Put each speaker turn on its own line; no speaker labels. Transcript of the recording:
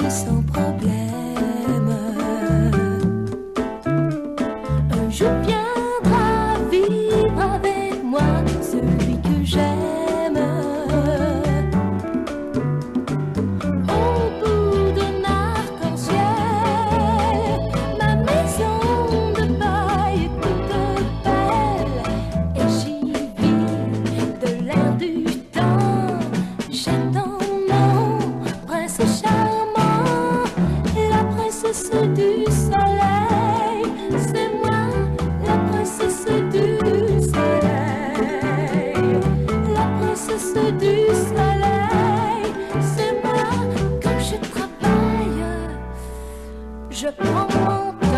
vie sans problème. Un jour viendra vivre avec moi celui que j'aime. Au bout d'un arc-en-ciel, ma maison de paille est toute belle, et j'y vis de l'air du temps. J'attends mon prince charmant, la princesse du soleil. C'est moi, la princesse du soleil. La princesse du soleil. C'est moi, quand je travaille, je prends mon temps.